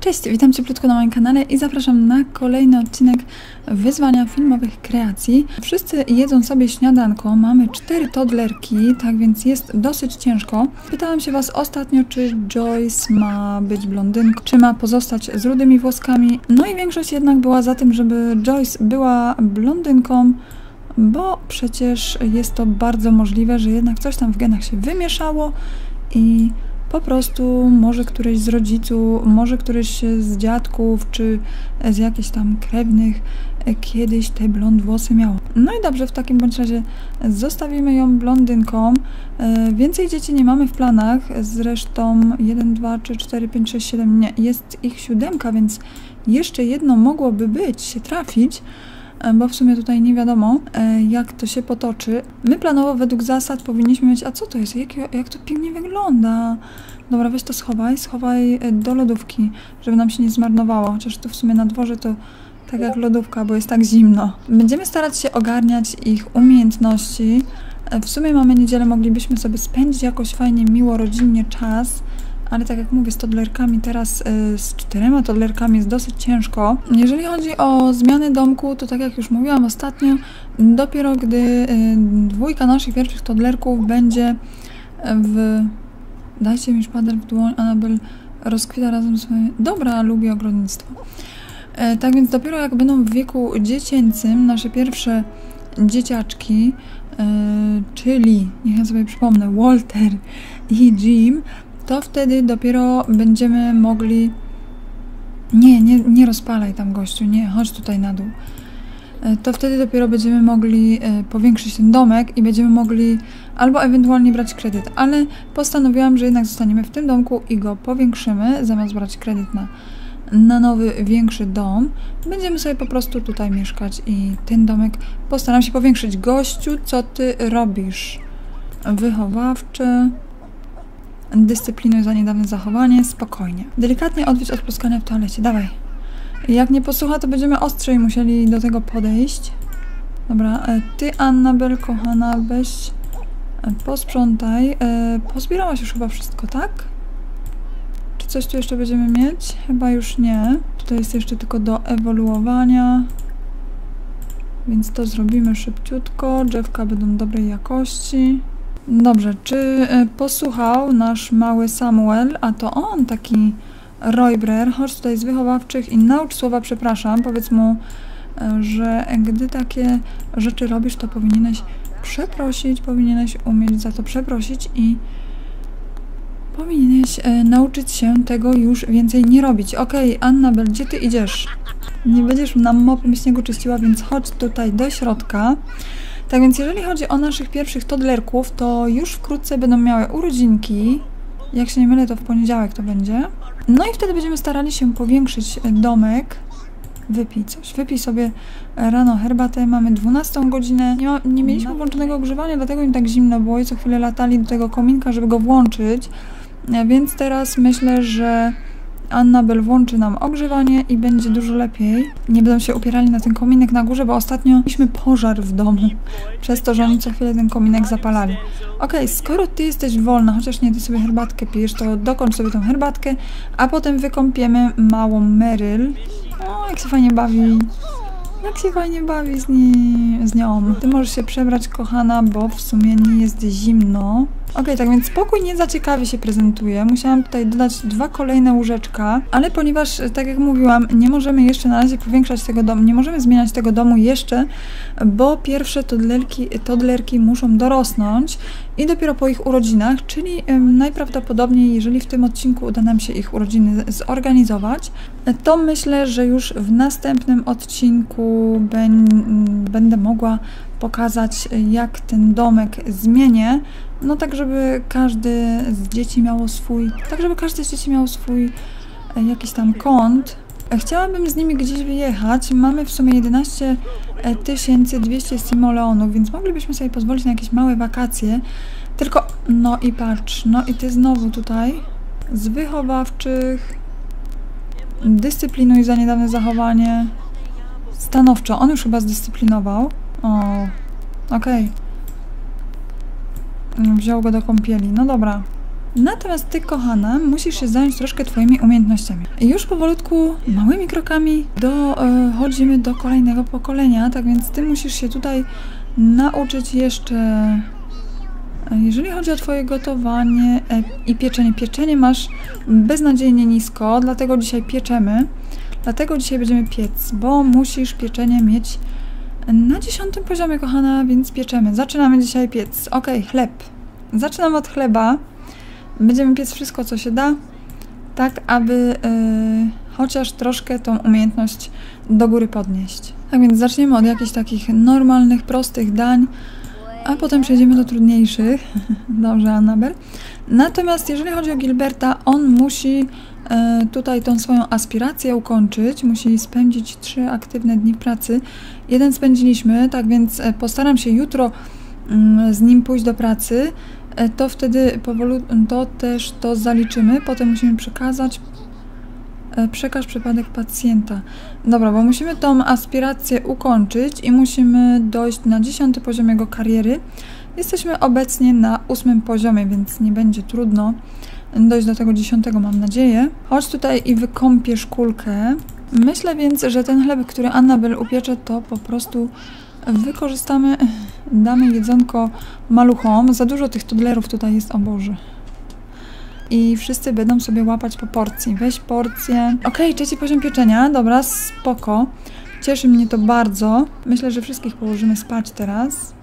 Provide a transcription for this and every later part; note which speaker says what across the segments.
Speaker 1: Cześć, witam Cię krótko na moim kanale i zapraszam na kolejny odcinek wyzwania filmowych kreacji. Wszyscy jedzą sobie śniadanko, mamy 4 toddlerki, tak więc jest dosyć ciężko. Pytałam się Was ostatnio, czy Joyce ma być blondynką, czy ma pozostać z rudymi włoskami. No i większość jednak była za tym, żeby Joyce była blondynką, bo przecież jest to bardzo możliwe, że jednak coś tam w genach się wymieszało i po prostu może któryś z rodziców, może któryś z dziadków, czy z jakichś tam krewnych kiedyś te blond włosy miał. No i dobrze, w takim bądź razie zostawimy ją blondynką. Więcej dzieci nie mamy w planach, zresztą 1, 2, 3, 4, 5, 6, 7, nie, jest ich 7, więc jeszcze jedno mogłoby być, się trafić, bo w sumie tutaj nie wiadomo, jak to się potoczy. My planowo według zasad powinniśmy mieć... A co to jest? Jak to pięknie wygląda? Dobra, weź to schowaj do lodówki, żeby nam się nie zmarnowało. Chociaż tu w sumie na dworze to tak jak lodówka, bo jest tak zimno. Będziemy starać się ogarniać ich umiejętności. W sumie mamy niedzielę, moglibyśmy sobie spędzić jakoś fajnie, miło, rodzinnie czas. Ale tak jak mówię, z toddlerkami teraz, z 4 toddlerkami jest dosyć ciężko. Jeżeli chodzi o zmiany domku, to tak jak już mówiłam ostatnio, dopiero gdy 2 naszych pierwszych toddlerków będzie w... Dajcie mi szpader w dłoń, Anabel rozkwita razem z swoim... Dobra, lubię ogrodnictwo. Tak więc dopiero jak będą w wieku dziecięcym, nasze pierwsze dzieciaczki, czyli, niech ja sobie przypomnę, Walter i Jim, to wtedy dopiero będziemy mogli... Nie rozpalaj tam, gościu, nie, chodź tutaj na dół. To wtedy dopiero będziemy mogli powiększyć ten domek i będziemy mogli albo ewentualnie brać kredyt, ale postanowiłam, że jednak zostaniemy w tym domku i go powiększymy, zamiast brać kredyt na nowy, większy dom. Będziemy sobie po prostu tutaj mieszkać i ten domek postaram się powiększyć. Gościu, co ty robisz? Wychowawczy... Dyscyplinuj za niedawne zachowanie, spokojnie. Delikatnie odwiedź od pluskania w toalecie, dawaj. Jak nie posłucha, to będziemy ostrzej musieli do tego podejść. Dobra, ty, Annabel, kochana, weź, posprzątaj. Pozbierałaś już chyba wszystko, tak? Czy coś tu jeszcze będziemy mieć? Chyba już nie. Tutaj jest jeszcze tylko do ewoluowania. Więc to zrobimy szybciutko. Drzewka będą dobrej jakości. Dobrze, czy posłuchał nasz mały Samuel, a to on taki Roybrer, chodź tutaj z wychowawczych i naucz słowa przepraszam, powiedz mu, że gdy takie rzeczy robisz, to powinieneś przeprosić, powinieneś umieć za to przeprosić i powinieneś nauczyć się tego już więcej nie robić. Okej, Annabel, gdzie ty idziesz? Nie będziesz nam mopem śniegu czyściła, więc chodź tutaj do środka. Tak więc jeżeli chodzi o naszych pierwszych toddlerków, to już wkrótce będą miały urodzinki. Jak się nie mylę, to w poniedziałek to będzie. No i wtedy będziemy starali się powiększyć domek. Wypij coś. Wypij sobie rano herbatę. Mamy 12 godzinę. Nie mieliśmy włączonego ogrzewania, dlatego im tak zimno było i co chwilę latali do tego kominka, żeby go włączyć. Więc teraz myślę, że Annabel włączy nam ogrzewanie i będzie dużo lepiej. Nie będą się upierali na ten kominek na górze, bo ostatnio mieliśmy pożar w domu. Przez to, że oni co chwilę ten kominek zapalali. Okej, skoro ty jesteś wolna, chociaż nie, ty sobie herbatkę pijesz, to dokończ sobie tą herbatkę, a potem wykąpiemy małą Meryl. O, jak się fajnie bawi. Jak się fajnie bawi z nią. Ty możesz się przebrać, kochana, bo w sumie nie jest zimno. Okej, tak więc pokój nie za ciekawie się prezentuje. Musiałam tutaj dodać 2 kolejne łóżeczka, ale ponieważ, tak jak mówiłam, nie możemy jeszcze na razie powiększać tego domu, nie możemy zmieniać tego domu jeszcze, bo pierwsze toddlerki muszą dorosnąć i dopiero po ich urodzinach, czyli najprawdopodobniej, jeżeli w tym odcinku uda nam się ich urodziny zorganizować, to myślę, że już w następnym odcinku będę mogła pokazać, jak ten domek zmienię. No tak, żeby każdy z dzieci miało swój, jakiś tam kąt. Chciałabym z nimi gdzieś wyjechać. Mamy w sumie 11 200 simoleonów, więc moglibyśmy sobie pozwolić na jakieś małe wakacje. Tylko, no i patrz, no i ty znowu tutaj z wychowawczych. Dyscyplinuj za niedawne zachowanie. Stanowczo, on już chyba zdyscyplinował. O, okej. Wziął go do kąpieli. No dobra. Natomiast ty, kochana, musisz się zająć troszkę twoimi umiejętnościami. I już powolutku, małymi krokami dochodzimy do kolejnego pokolenia, tak więc ty musisz się tutaj nauczyć jeszcze, jeżeli chodzi o twoje gotowanie i pieczenie. Pieczenie masz beznadziejnie nisko, dlatego dzisiaj pieczemy. Dlatego dzisiaj będziemy piec, bo musisz pieczenie mieć na 10. poziomie, kochana, więc pieczemy. Zaczynamy dzisiaj piec. Ok, chleb. Zaczynam od chleba. Będziemy piec wszystko, co się da, tak aby chociaż troszkę tą umiejętność do góry podnieść. Tak więc zaczniemy od jakichś takich normalnych, prostych dań, a potem przejdziemy do trudniejszych. Dobrze, Annabel. Natomiast jeżeli chodzi o Gilberta, on musi tutaj tą swoją aspirację ukończyć, musi spędzić 3 aktywne dni pracy. 1 spędziliśmy, tak więc postaram się jutro z nim pójść do pracy, to wtedy to też to zaliczymy. Potem musimy przekaż przypadek pacjenta. Dobra, bo musimy tą aspirację ukończyć i musimy dojść na 10. poziom jego kariery. Jesteśmy obecnie na 8. poziomie, więc nie będzie trudno dojść do tego 10, mam nadzieję. Chodź tutaj i wykąpiesz kulkę. Myślę więc, że ten chleb, który Annabel upiecze, to po prostu wykorzystamy, damy jedzonko maluchom. Za dużo tych toddlerów tutaj jest, o Boże. I wszyscy będą sobie łapać po porcji. Weź porcję. Ok, 3. poziom pieczenia. Dobra, spoko. Cieszy mnie to bardzo. Myślę, że wszystkich położymy spać teraz.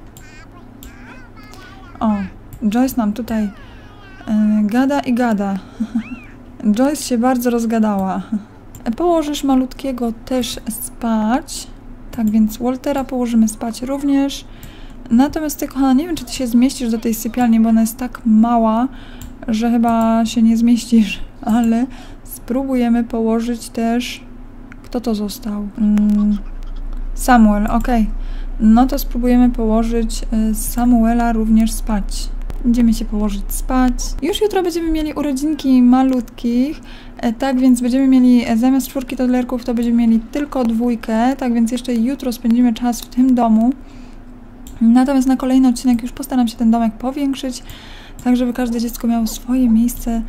Speaker 1: O, Joyce nam tutaj gada i gada. Joyce się bardzo rozgadała. Położysz malutkiego też spać. Tak więc Waltera położymy spać również. Natomiast ty, kochana, nie wiem, czy ty się zmieścisz do tej sypialni, bo ona jest tak mała, że chyba się nie zmieścisz, ale spróbujemy położyć też... Kto to został? Samuel, ok. No to spróbujemy położyć Samuela również spać. Będziemy się położyć spać. Już jutro będziemy mieli urodzinki malutkich, tak więc będziemy mieli zamiast 4 toddlerków, to będziemy mieli tylko 2, tak więc jeszcze jutro spędzimy czas w tym domu. Natomiast na kolejny odcinek już postaram się ten domek powiększyć, tak żeby każde dziecko miało swoje miejsce,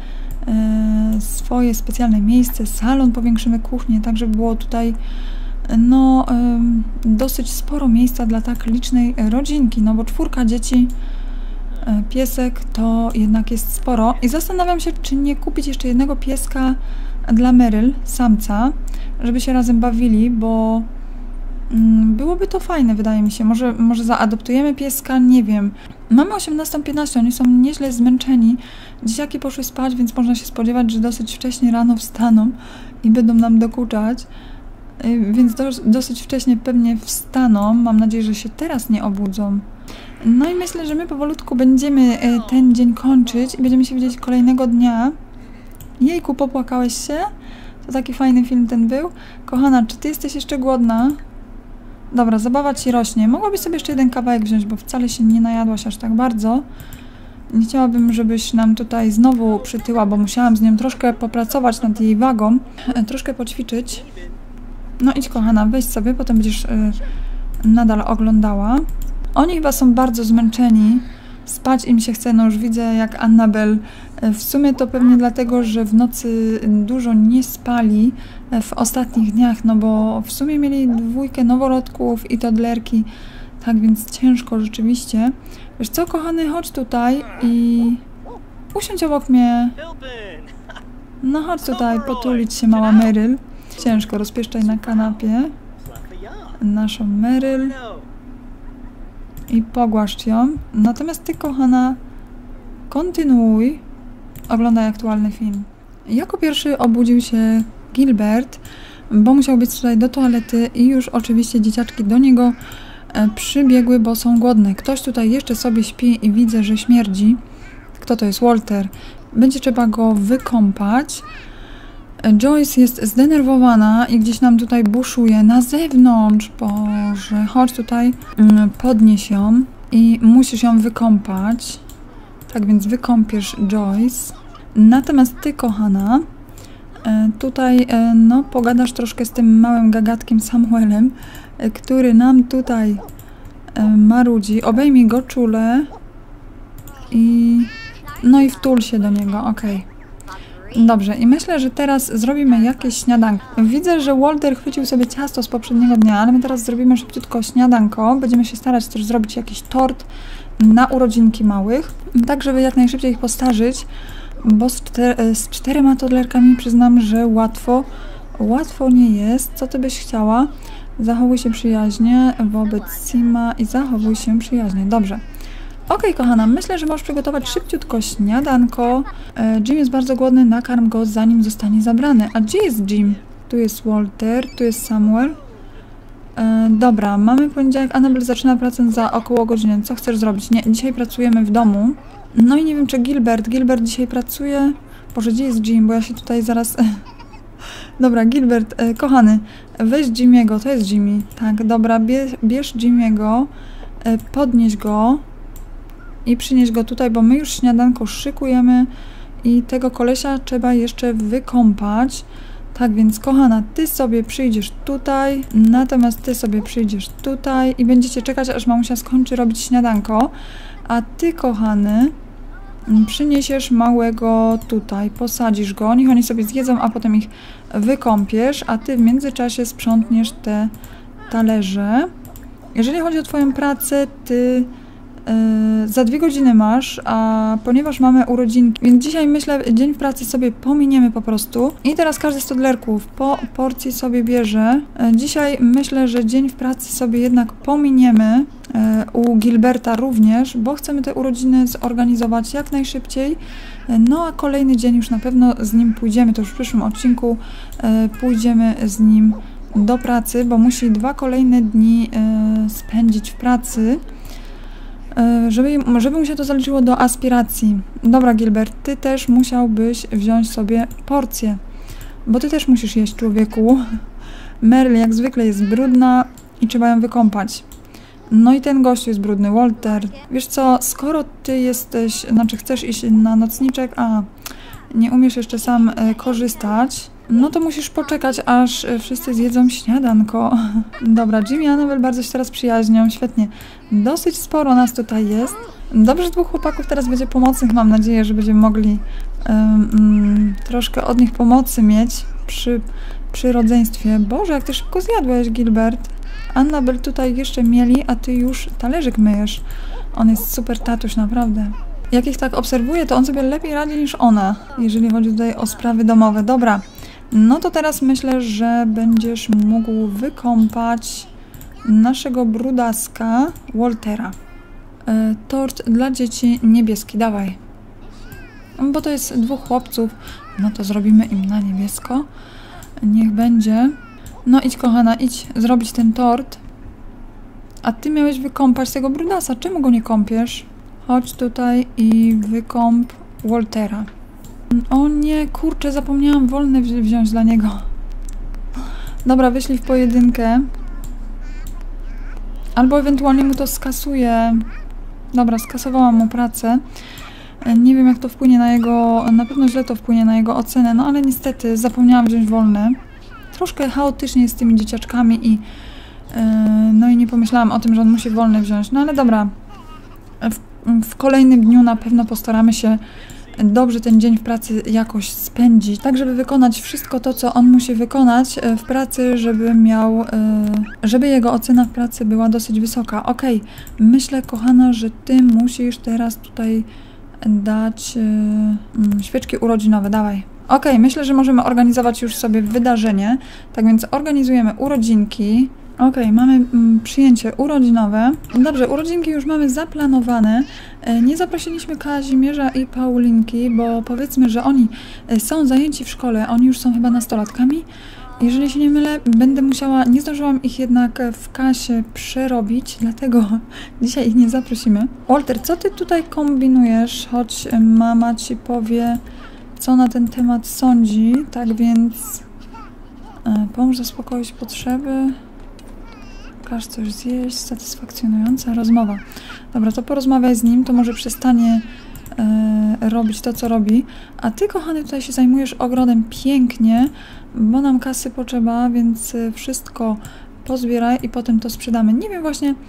Speaker 1: swoje specjalne miejsce, salon powiększymy, kuchnię, tak żeby było tutaj no dosyć sporo miejsca dla tak licznej rodzinki, no bo 4 dzieci, piesek to jednak jest sporo i zastanawiam się, czy nie kupić jeszcze jednego pieska dla Meryl, samca, żeby się razem bawili, bo byłoby to fajne, wydaje mi się. Może zaadoptujemy pieska, nie wiem. Mamy 18:15, oni są nieźle zmęczeni. Dzieciaki poszły spać, więc można się spodziewać, że dosyć wcześnie rano wstaną i będą nam dokuczać. Więc dosyć wcześnie pewnie wstaną. Mam nadzieję, że się teraz nie obudzą. No i myślę, że my powolutku będziemy ten dzień kończyć i będziemy się widzieć kolejnego dnia. Jejku, popłakałeś się? To taki fajny film ten był. Kochana, czy ty jesteś jeszcze głodna? Dobra, zabawa ci rośnie. Mogłabyś sobie jeszcze jeden kawałek wziąć, bo wcale się nie najadłaś aż tak bardzo. Nie chciałabym, żebyś nam tutaj znowu przytyła, bo musiałam z nią troszkę popracować nad jej wagą. Troszkę poćwiczyć. No idź, kochana, weź sobie, potem będziesz nadal oglądała. Oni chyba są bardzo zmęczeni. Spać im się chce, no już widzę jak Annabel. W sumie to pewnie dlatego, że w nocy dużo nie spali w ostatnich dniach, no bo w sumie mieli 2 noworodków i toddlerki, tak więc ciężko rzeczywiście. Wiesz co, kochany, chodź tutaj i usiądź obok mnie. No chodź tutaj, potulić się, mała Meryl. Ciężko, rozpieszczaj na kanapie naszą Meryl i pogłaszcz ją. Natomiast ty, kochana, kontynuuj, oglądaj aktualny film. Jako pierwszy obudził się Gilbert, bo musiał być tutaj do toalety i już oczywiście dzieciaczki do niego przybiegły, bo są głodne. Ktoś tutaj jeszcze sobie śpi i widzę, że śmierdzi. Kto to jest? Walter. Będzie trzeba go wykąpać. Joyce jest zdenerwowana i gdzieś nam tutaj buszuje na zewnątrz. Boże, chodź tutaj, podnieś ją i musisz ją wykąpać. Tak więc wykąpiesz Joyce. Natomiast ty, kochana, tutaj no, pogadasz troszkę z tym małym gagatkiem Samuelem, który nam tutaj marudzi. Obejmij go czule i No i wtul się do niego, okej. Dobrze, i myślę, że teraz zrobimy jakieś śniadanko. Widzę, że Walter chwycił sobie ciasto z poprzedniego dnia, ale my teraz zrobimy szybciutko śniadanko. Będziemy się starać też zrobić jakiś tort na urodzinki małych, tak żeby jak najszybciej ich postarzyć, bo z 4 toddlerkami przyznam, że łatwo nie jest. Co ty byś chciała? Zachowuj się przyjaźnie wobec Sima i zachowuj się przyjaźnie. Dobrze. Okej, kochana, myślę, że możesz przygotować szybciutko śniadanko. Jim jest bardzo głodny, nakarm go, zanim zostanie zabrany. A gdzie jest Jim? Tu jest Walter, tu jest Samuel. Dobra, mamy poniedziałek, Annabel zaczyna pracę za około godziny. Co chcesz zrobić? Nie, dzisiaj pracujemy w domu. No i nie wiem, czy Gilbert dzisiaj pracuje. Boże, gdzie jest Jim? Bo ja się tutaj zaraz... Dobra, Gilbert, kochany, weź Jimiego, to jest Jimmy. Tak, dobra, bierz Jimiego, podnieś go i przynieś go tutaj, bo my już śniadanko szykujemy i tego kolesia trzeba jeszcze wykąpać. Tak więc, kochana, ty sobie przyjdziesz tutaj, natomiast ty sobie przyjdziesz tutaj i będziecie czekać, aż mamusia skończy robić śniadanko, a ty, kochany, przyniesiesz małego tutaj, posadzisz go, niech oni sobie zjedzą, a potem ich wykąpiesz, a ty w międzyczasie sprzątniesz te talerze. Jeżeli chodzi o twoją pracę, ty za 2 godziny masz, a ponieważ mamy urodzinki, więc dzisiaj myślę, dzień w pracy sobie pominiemy po prostu. I teraz każdy z toddlerków po porcji sobie bierze. Dzisiaj myślę, że dzień w pracy sobie jednak pominiemy, u Gilberta również, bo chcemy te urodziny zorganizować jak najszybciej. No a kolejny dzień już na pewno z nim pójdziemy, to już w przyszłym odcinku pójdziemy z nim do pracy, bo musi 2 kolejne dni spędzić w pracy, żeby mu się to zaliczyło do aspiracji. Dobra, Gilbert, ty też musiałbyś wziąć sobie porcję, bo ty też musisz jeść, człowieku. Meryl jak zwykle jest brudna i trzeba ją wykąpać. No i ten gościu jest brudny, Walter. Wiesz co, skoro ty jesteś, znaczy chcesz iść na nocniczek, a nie umiesz jeszcze sam korzystać, no to musisz poczekać, aż wszyscy zjedzą śniadanko. Dobra, Jim i Annabel bardzo się teraz przyjaźnią, świetnie. Dosyć sporo nas tutaj jest. Dobrze, że 2 chłopaków teraz będzie pomocnych, mam nadzieję, że będziemy mogli troszkę od nich pomocy mieć przy rodzeństwie. Boże, jak ty szybko zjadłeś, Gilbert. Annabel tutaj jeszcze mieli, a ty już talerzyk myjesz. On jest super tatuś, naprawdę. Jak ich tak obserwuję, to on sobie lepiej radzi niż ona, jeżeli chodzi tutaj o sprawy domowe. Dobra, no to teraz myślę, że będziesz mógł wykąpać naszego brudaska Waltera. Tort dla dzieci niebieski, dawaj. Bo to jest 2 chłopców, no to zrobimy im na niebiesko. Niech będzie. No idź, kochana, idź zrobić ten tort. A ty miałeś wykąpać tego brudasa. Czemu go nie kąpiesz? Chodź tutaj i wykąp Waltera. O nie, kurczę, zapomniałam wolne wziąć dla niego. Dobra, wyślij w pojedynkę. Albo ewentualnie mu to skasuję. Dobra, skasowałam mu pracę. Nie wiem, jak to wpłynie na jego... Na pewno źle to wpłynie na jego ocenę, no ale niestety zapomniałam wziąć wolne. Troszkę chaotycznie jest z tymi dzieciaczkami i... no i nie pomyślałam o tym, że on musi wolne wziąć. No ale dobra. W kolejnym dniu na pewno postaramy się dobrze ten dzień w pracy jakoś spędzić, tak żeby wykonać wszystko to, co on musi wykonać w pracy, żeby jego ocena w pracy była dosyć wysoka. Okej, myślę, kochana, że ty musisz teraz tutaj dać świeczki urodzinowe, dawaj. Okej, myślę, że możemy organizować już sobie wydarzenie, tak więc organizujemy urodzinki. Okej, mamy przyjęcie urodzinowe. Dobrze, urodzinki już mamy zaplanowane. Nie zaprosiliśmy Kazimierza i Paulinki, bo powiedzmy, że oni są zajęci w szkole, oni już są chyba nastolatkami. Jeżeli się nie mylę, będę musiała, nie zdążyłam ich jednak w kasie przerobić, dlatego dzisiaj ich nie zaprosimy. Walter, co ty tutaj kombinujesz? Choć mama ci powie, co na ten temat sądzi, tak więc pomóż zaspokoić potrzeby. Każ coś zjeść, satysfakcjonująca rozmowa. Dobra, to porozmawiaj z nim, to może przestanie robić to, co robi. A ty, kochany, tutaj się zajmujesz ogrodem pięknie, bo nam kasy potrzeba, więc wszystko pozbieraj i potem to sprzedamy. Nie wiem właśnie,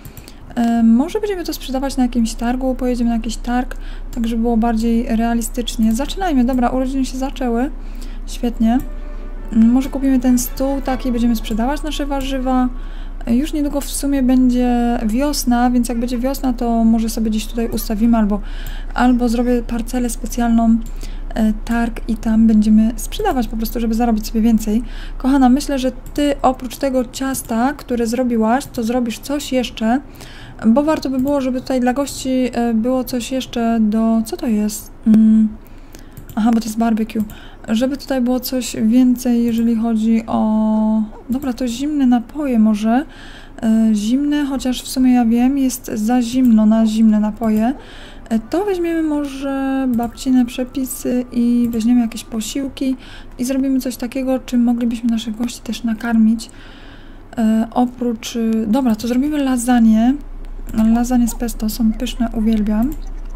Speaker 1: Może będziemy to sprzedawać na jakimś targu, pojedziemy na jakiś targ, tak żeby było bardziej realistycznie. Zaczynajmy, dobra, urodziny się zaczęły, świetnie. Może kupimy ten stół taki, będziemy sprzedawać nasze warzywa. Już niedługo w sumie będzie wiosna, więc jak będzie wiosna, to może sobie gdzieś tutaj ustawimy albo zrobię parcelę specjalną, targ i tam będziemy sprzedawać po prostu, żeby zarobić sobie więcej. Kochana, myślę, że ty oprócz tego ciasta, które zrobiłaś, to zrobisz coś jeszcze, bo warto by było, żeby tutaj dla gości było coś jeszcze do... Co to jest? Aha, bo to jest barbecue. Żeby tutaj było coś więcej, jeżeli chodzi o... Dobra, to zimne napoje może. Zimne, chociaż w sumie ja wiem, jest za zimno na zimne napoje. To weźmiemy może babcine przepisy i weźmiemy jakieś posiłki i zrobimy coś takiego, czym moglibyśmy naszych gości też nakarmić. Oprócz... Dobra, to zrobimy lasagne. Lasagne z pesto są pyszne, uwielbiam.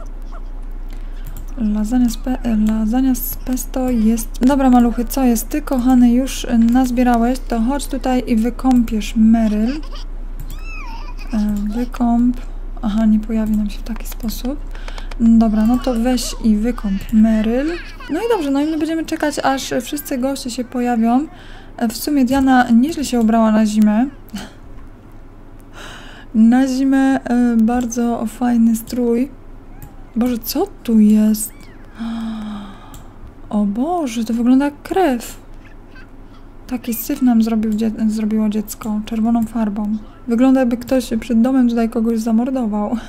Speaker 1: Lasagna z pesto jest... Dobra, maluchy, co jest? Ty, kochany, już nazbierałeś, to chodź tutaj i wykąpiesz Meryl. Wykąp... Aha, nie pojawi nam się w taki sposób. Dobra, no to weź i wykąp Meryl. No i dobrze, no i my będziemy czekać, aż wszyscy goście się pojawią. W sumie Diana nieźle się ubrała na zimę. Na zimę bardzo fajny strój. Boże, co tu jest? O Boże, to wygląda jak krew. Taki syf nam zrobiło dziecko czerwoną farbą. Wygląda, jakby ktoś przed domem tutaj kogoś zamordował.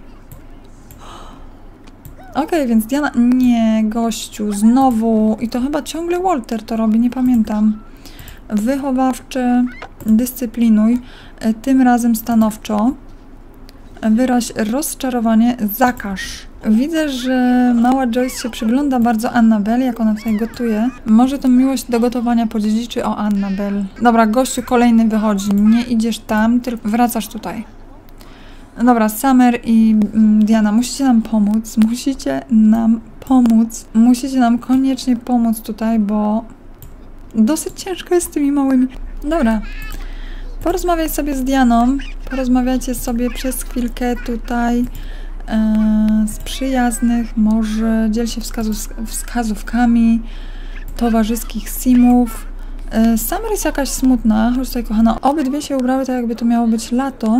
Speaker 1: Okej, więc Diana... Nie, gościu, znowu. I to chyba ciągle Walter to robi, nie pamiętam. Wychowawcze, dyscyplinuj. Tym razem stanowczo. Wyraź rozczarowanie, zakaż. Widzę, że mała Joyce się przygląda bardzo Annabelle, jak ona tutaj gotuje. Może to miłość do gotowania podziedziczy o Annabelle. Dobra, gościu kolejny wychodzi. Nie idziesz tam, tylko wracasz tutaj. Dobra, Summer i Diana, musicie nam pomóc. Musicie nam pomóc. Musicie nam koniecznie pomóc tutaj, bo dosyć ciężko jest z tymi małymi. Dobra. Porozmawiaj sobie z Dianą, porozmawiajcie sobie przez chwilkę tutaj z przyjaznych, może dziel się wskazówkami towarzyskich simów. Summer jest jakaś smutna, chodź tutaj kochana, obydwie się ubrały tak jakby to miało być lato,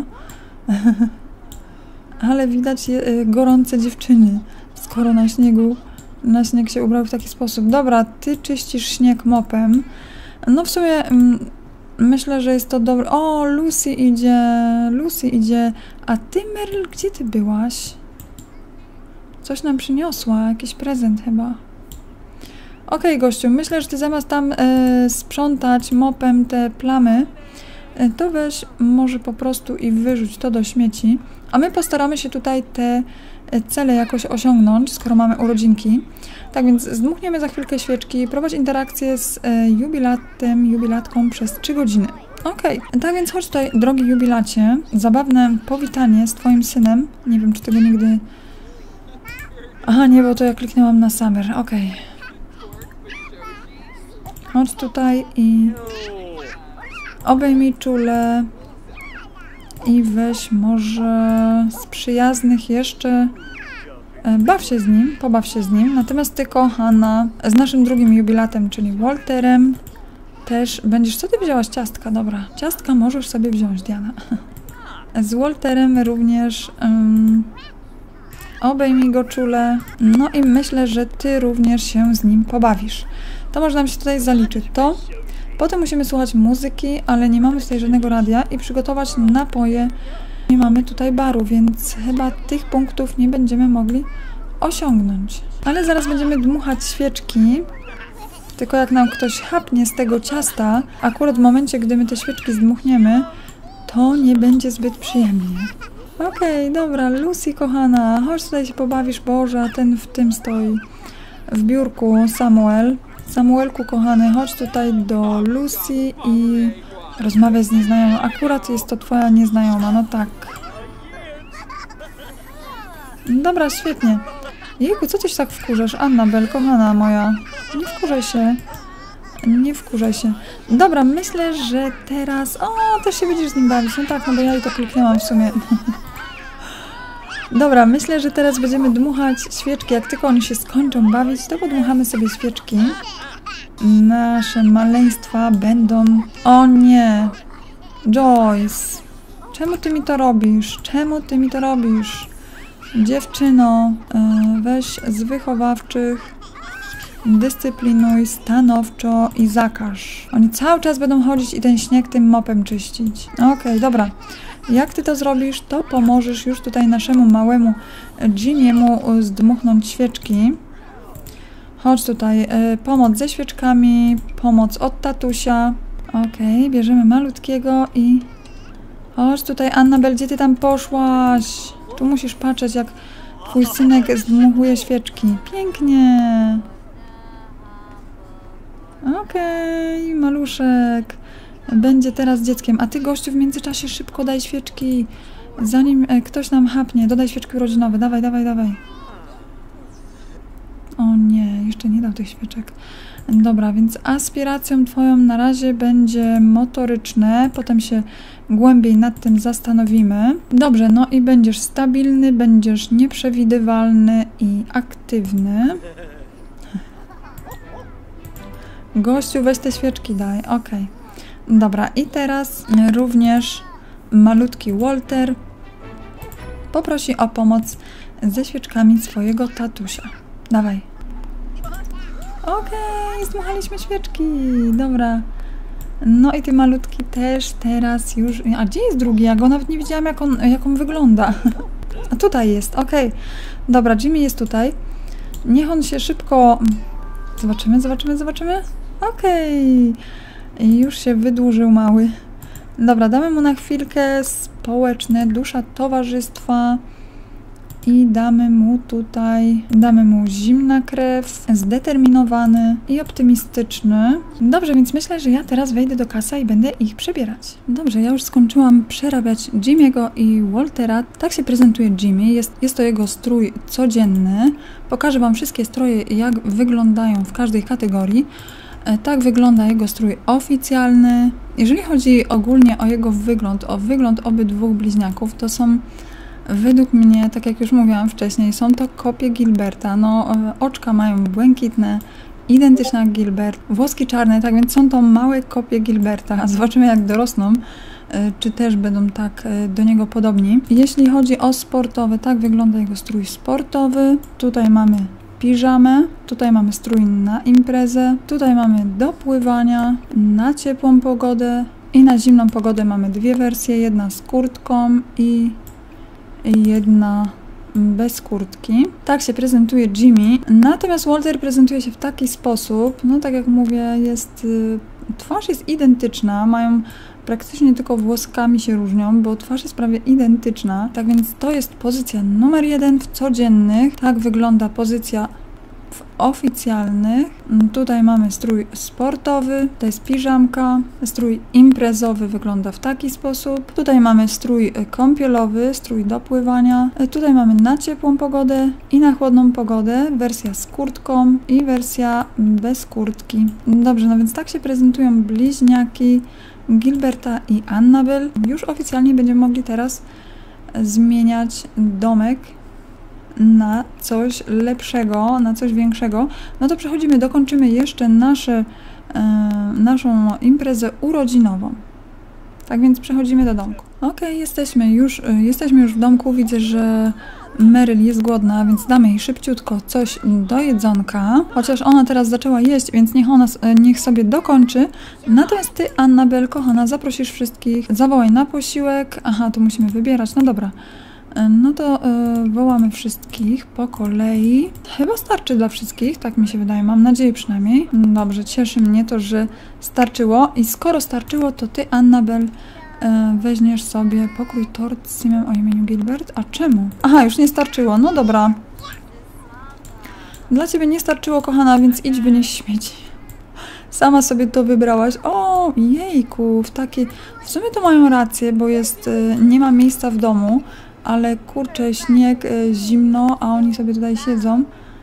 Speaker 1: ale widać gorące dziewczyny, skoro na śnieg się ubrały w taki sposób. Dobra, ty czyścisz śnieg mopem, no w sumie... Myślę, że jest to dobre... O, Lucy idzie. A ty, Meryl, gdzie ty byłaś? Coś nam przyniosła, jakiś prezent chyba. Okej, gościu, myślę, że ty zamiast tam sprzątać mopem te plamy, to weź może po prostu i wyrzuć to do śmieci. A my postaramy się tutaj te cele jakoś osiągnąć, skoro mamy urodzinki. Tak więc zdmuchniemy za chwilkę świeczki, prowadź interakcję z jubilatką przez 3 godziny. Okej, tak więc chodź tutaj, drogi jubilacie, zabawne powitanie z twoim synem. Nie wiem, czy tego nigdy... Aha, nie, bo to ja kliknęłam na Summer, okej. Chodź tutaj i... obejmij czule i weź może z przyjaznych jeszcze... Baw się z nim, pobaw się z nim. Natomiast ty, kochana, z naszym drugim jubilatem, czyli Walterem, też będziesz... Co ty wzięłaś? Ciastka, dobra. Ciastka możesz sobie wziąć, Diana. Z Walterem również obejmij go czule. No i myślę, że ty również się z nim pobawisz. To może nam się tutaj zaliczyć. To. Potem musimy słuchać muzyki, ale nie mamy tutaj żadnego radia i przygotować napoje. Nie mamy tutaj baru, więc chyba tych punktów nie będziemy mogli osiągnąć. Ale zaraz będziemy dmuchać świeczki. Tylko jak nam ktoś chapnie z tego ciasta, akurat w momencie, gdy my te świeczki zdmuchniemy, to nie będzie zbyt przyjemnie. Okej, dobra, Lucy kochana, chodź tutaj się pobawisz, Boże, a ten w tym stoi. W biurku Samuel. Samuelku kochany, chodź tutaj do Lucy i rozmawiaj z nieznajomą. Akurat jest to twoja nieznajoma, no tak. Dobra, świetnie. Jejku, co ty się tak wkurzasz? Annabelle, kochana moja. Nie wkurzaj się. Nie wkurzaj się. Dobra, myślę, że teraz... O, też się będziesz z nim bawić. No tak, no bo ja i to kliknęłam w sumie. Dobra, myślę, że teraz będziemy dmuchać świeczki. Jak tylko oni się skończą bawić, to podmuchamy sobie świeczki. Nasze maleństwa będą... O nie! Joyce! Czemu ty mi to robisz? Czemu ty mi to robisz? Dziewczyno, weź z wychowawczych, dyscyplinuj stanowczo i zakaż. Oni cały czas będą chodzić i ten śnieg tym mopem czyścić. Okej, dobra. Jak ty to zrobisz, to pomożesz już tutaj naszemu małemu Jimiemu zdmuchnąć świeczki. Chodź tutaj, pomoc ze świeczkami, pomoc od tatusia. Okej, bierzemy malutkiego i... Chodź tutaj, Annabel, gdzie ty tam poszłaś? Tu musisz patrzeć, jak twój synek zdmuchuje świeczki. Pięknie. Okej, maluszek. Będzie teraz dzieckiem. A ty, gościu, w międzyczasie szybko daj świeczki. Zanim ktoś nam chapnie, dodaj świeczki urodzinowe. Dawaj, dawaj, dawaj. O nie, jeszcze nie dał tych świeczek. Dobra, więc aspiracją twoją na razie będzie motoryczne. Potem się głębiej nad tym zastanowimy. Dobrze, no i będziesz stabilny, będziesz nieprzewidywalny i aktywny. Gościu, weź te świeczki daj. Okej. Dobra, i teraz również malutki Walter poprosi o pomoc ze świeczkami swojego tatusia. Dawaj. Okej, zdmuchaliśmy świeczki. Dobra. No i ty malutki też teraz już... A gdzie jest drugi? Ja go nawet nie widziałam, jak on wygląda. A tutaj jest, okej. Dobra, Jimmy jest tutaj. Niech on się szybko... Zobaczymy. Okej. Już się wydłużył mały. Dobra, damy mu na chwilkę społeczne, dusza towarzystwa i damy mu zimna krew, zdeterminowany i optymistyczny. Dobrze, więc myślę, że ja teraz wejdę do kasa i będę ich przebierać. Dobrze, ja już skończyłam przerabiać Jimmy'ego i Waltera. Tak się prezentuje Jimmy. Jest to jego strój codzienny. Pokażę wam wszystkie stroje, jak wyglądają w każdej kategorii. Tak wygląda jego strój oficjalny. Jeżeli chodzi ogólnie o jego wygląd, o wygląd obydwu bliźniaków, to są według mnie, tak jak już mówiłam wcześniej, są to kopie Gilberta. No, oczka mają błękitne, identyczne jak Gilbert, włoski czarne, tak więc są to małe kopie Gilberta. Zobaczymy, jak dorosną, czy też będą tak do niego podobni. Jeśli chodzi o sportowe, tak wygląda jego strój sportowy. Tutaj mamy piżamę, tutaj mamy strój na imprezę, tutaj mamy do pływania, na ciepłą pogodę i na zimną pogodę mamy dwie wersje, jedna z kurtką i jedna bez kurtki. Tak się prezentuje Jimmy, natomiast Walter prezentuje się w taki sposób, no tak jak mówię, twarz jest identyczna, mają praktycznie tylko włoskami się różnią, bo twarz jest prawie identyczna. Tak więc to jest pozycja numer 1 w codziennych. Tak wygląda pozycja w oficjalnych. Tutaj mamy strój sportowy, to jest piżamka. Strój imprezowy wygląda w taki sposób. Tutaj mamy strój kąpielowy, strój do pływania. Tutaj mamy na ciepłą pogodę i na chłodną pogodę. Wersja z kurtką i wersja bez kurtki. Dobrze, no więc tak się prezentują bliźniaki Gilberta i Annabel. Już oficjalnie będziemy mogli teraz zmieniać domek na coś lepszego, na coś większego. No to przechodzimy, dokończymy jeszcze naszą imprezę urodzinową. Tak więc przechodzimy do domku. Okej, jesteśmy już w domku. Widzę, że Meryl jest głodna, więc damy jej szybciutko coś do jedzonka. Chociaż ona teraz zaczęła jeść, więc niech sobie dokończy. Natomiast ty, Annabel, kochana, zaprosisz wszystkich. Zawołaj na posiłek. Aha, tu musimy wybierać. No dobra. No to wołamy wszystkich po kolei. Chyba starczy dla wszystkich, tak mi się wydaje, mam nadzieję przynajmniej. Dobrze, cieszy mnie to, że starczyło. I skoro starczyło, to ty, Annabel, weźmiesz sobie pokrój tort z Simem o imieniu Gilbert. A czemu? Aha, już nie starczyło, no dobra. Dla ciebie nie starczyło, kochana, więc idź wynieś śmieci. Sama sobie to wybrałaś. O, jejku, w sumie to mają rację, bo nie ma miejsca w domu. Ale kurczę, śnieg, zimno, a oni sobie tutaj siedzą.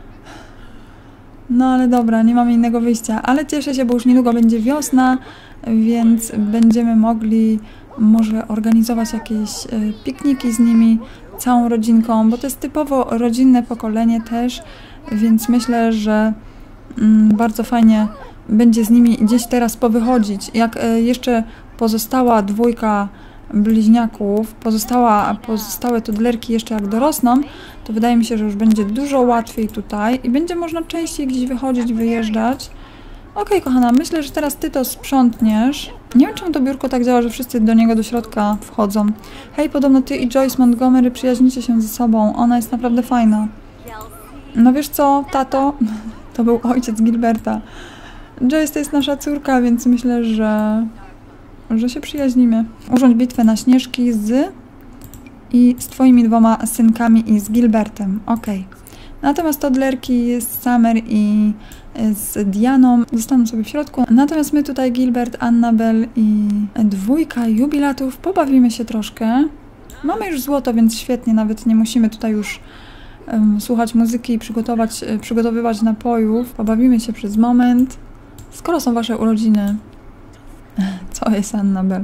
Speaker 1: No ale dobra, nie mamy innego wyjścia. Ale cieszę się, bo już niedługo będzie wiosna, więc będziemy mogli może organizować jakieś pikniki z nimi. całą rodzinką, bo to jest typowo rodzinne pokolenie też, więc myślę, że bardzo fajnie będzie z nimi gdzieś teraz powychodzić. Jak jeszcze pozostała dwójka bliźniaków, pozostałe toddlerki jeszcze jak dorosną, to wydaje mi się, że już będzie dużo łatwiej tutaj i będzie można częściej gdzieś wychodzić, wyjeżdżać. Okej, kochana, myślę, że teraz ty to sprzątniesz. Nie wiem, czemu to biurko tak działa, że wszyscy do niego do środka wchodzą. Hej, podobno ty i Joyce Montgomery przyjaźnicie się ze sobą. Ona jest naprawdę fajna. No wiesz co, tato? To był ojciec Gilberta. Joyce to jest nasza córka, więc myślę, że się przyjaźnimy. Urządź bitwę na Śnieżki z twoimi dwoma synkami i z Gilbertem. Okej. Natomiast toddlerki z Summer i z Dianą zostaną sobie w środku. Natomiast my tutaj, Gilbert, Annabel i dwójka jubilatów, pobawimy się troszkę. Mamy już złoto, więc świetnie, nawet nie musimy tutaj już słuchać muzyki i przygotowywać napojów. Pobawimy się przez moment. Skoro są wasze urodziny. Co jest, Annabel?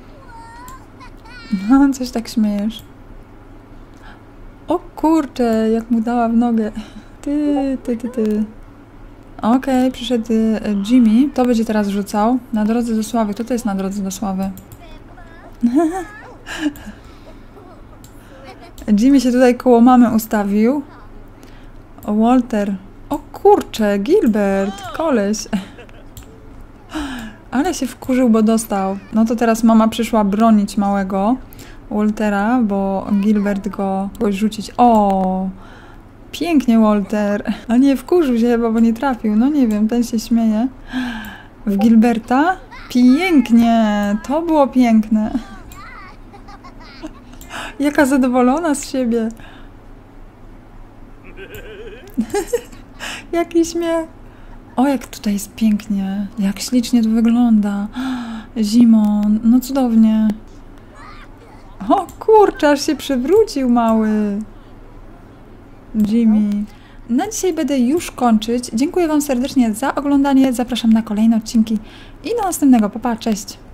Speaker 1: No, coś tak śmiejesz. O kurczę, jak mu dała w nogę. Ty. Okej, przyszedł Jimmy. To będzie teraz rzucał. Na drodze do sławy. Kto to jest na drodze do sławy? Jimmy się tutaj koło mamy ustawił. Walter. O kurczę, Gilbert, koleś. Ale się wkurzył, bo dostał. No to teraz mama przyszła bronić małego Waltera, bo Gilbert go rzucić. O, pięknie, Walter. A nie, wkurzył się chyba, bo nie trafił. No nie wiem, ten się śmieje. W Gilberta? Pięknie, to było piękne. Jaka zadowolona z siebie. Jaki śmiech. O, jak tutaj jest pięknie. Jak ślicznie to wygląda. Zimą. No cudownie. O kurczę, aż się przewrócił mały. Jimmy. Na dzisiaj będę już kończyć. Dziękuję wam serdecznie za oglądanie. Zapraszam na kolejne odcinki i do następnego. Pa, pa, cześć.